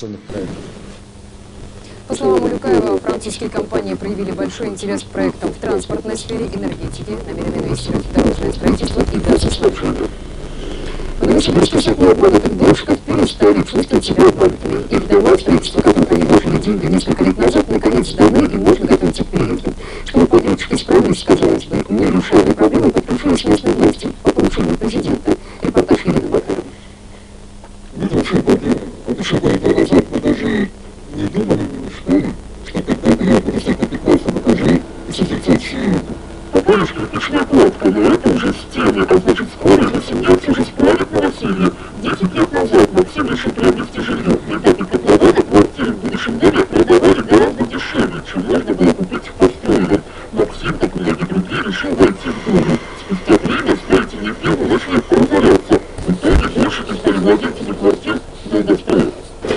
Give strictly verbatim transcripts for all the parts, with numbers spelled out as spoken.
инвестиционных проектов. По словам Улюкаева, французские компании проявили большой интерес к проектам в транспортной сфере, энергетике, намерены инвестировать в дорожное строительство и газоснабжение. В Новосибирске с этого года дольщиков перестали чувствовать себя обманутыми. Их дома, строительство которых они вложили деньги несколько лет назад, наконец сданы и можно готовиться к переезду. Чтобы подрядчики справились, казалось бы, нерешаемой проблемой подключились местные власти по поручению президента. Репортаж Елены Макарова. Это вообще проблема. Это что было два назад, мы даже не думали, не мечтали, что когда-то я буду стать на пятнадцатом этаже и созерцать все это. Пока лишь кирпичная кладка, но это уже стены, а значит скоро его семья все же справит новоселье. Десять лет назад Максим решил приобрести жилье. На этапе котлована квартиры в будущем доме продавали гораздо дешевле, чем можно было купить в построенной. Максим, как многие другие, решил войти в дом. Спустя время строительные фирмы начали разоряться. В итоге дольщики стали владельцами квартир долгостроев.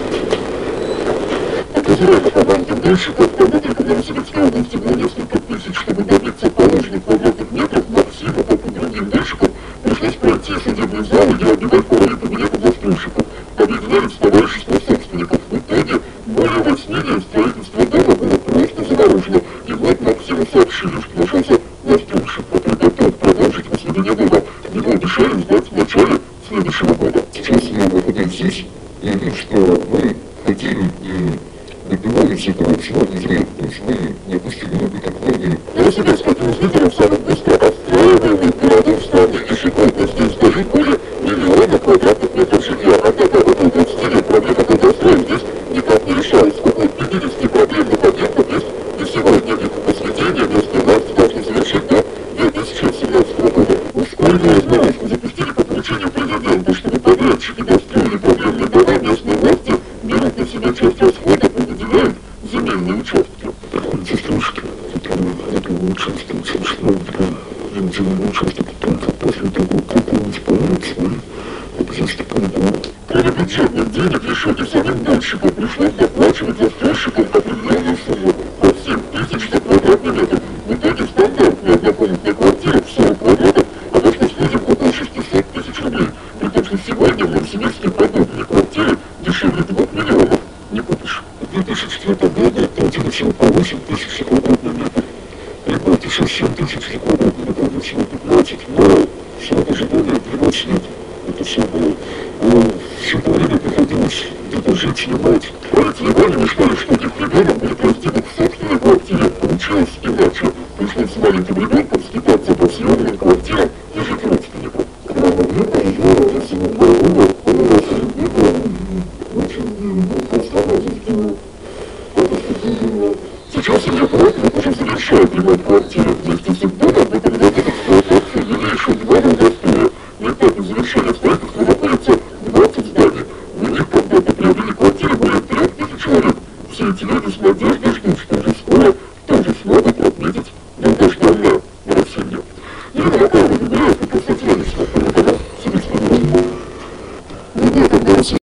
Так называемых командных дольщиков тогда только в Новосибирской области было несколько тысяч. Чтобы добиться положенных квадратных метров, Максиму, как и другим дольщикам, пришлось пройти судебный зал и отбивать пароли кабинета застройщиков. Объединялись товарищество собственников. В итоге более восьми лет строительство дома было просто заморожено. И вот Максиму сообщили, что нашелся застройщик, который готов продолжить возведение дома. Его обещали сдать в начале следующего года. Сейчас я находясь здесь, я вижу, что вы хотели и добивались этого всего не зря. То есть вы не опустили ноги как многие. Новосибирск — один из лидеров самых быстро отстраиваемых городов страны. Ежегодно здесь сдают более миллиона квадратных метров жилья. Однако около двадцати лет проблема долгостроя здесь никак не решалась. Около пятидесяти проблемных объектов есть и сегодня. Возведение местные власти должны завершить до две тысячи семнадцатого года. Ускоренную разработку запустили по поручению президента, чтобы подрядчики достроили проблемные дома. Местные власти берут на себя часть расходов и выделяют земельные участки. Застройщики, это участки, что для земельного участка только после того, как он исполняет свои обязательства по договору. Кроме бюджетных денег, лишь и самим дольщикам пришлось доплачивать застройщикам определенную сумму по семь тысяч за квадратный метр. В итоге стандартная однокомнатная квартира в сорок квадратов обошлась людям около шестисот тысяч рублей. При том, что сегодня в Новосибирске подобные квартиры дешевле двух миллионов не купишь. В две тысячи четвёртом году платили всего по восемь тысяч за квадратный метр. Прибавьте еще семь тысяч за квадратный метр, это всего пятнадцать, но всего даже более двенадцать лет. Это все было. Все это время приходилось где-то жить, снимать. Эти Ивановы считали, что этих ребенок будет расти в собственной квартире. Получилось иначе. Пришлось с маленьким ребенком скитаться по съемным квартирам и жить родственникам. Когда ребенка ее уже всего два года, он у нас ребенка очень поставил здесь. Сейчас семья Плотных уже завершает ремонт квартиры. Вместе с их домом в этом году в эксплуатацию ввели еще два долгостроя. На этапе завершения строительства находится двадцать зданий. В них когда-то приобрели квартиры более трех тысяч человек. Все эти люди с надеждой ждут, что уже скоро тоже смогут отметить долгожданное новоселье. Елена Макарова,